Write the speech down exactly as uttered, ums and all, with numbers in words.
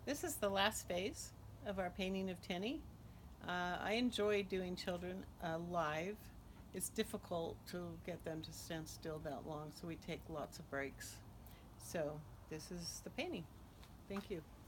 This is the last phase of our painting of Tenny. Uh, I enjoy doing children uh, live. It's difficult to get them to stand still that long, so we take lots of breaks. So this is the painting. Thank you.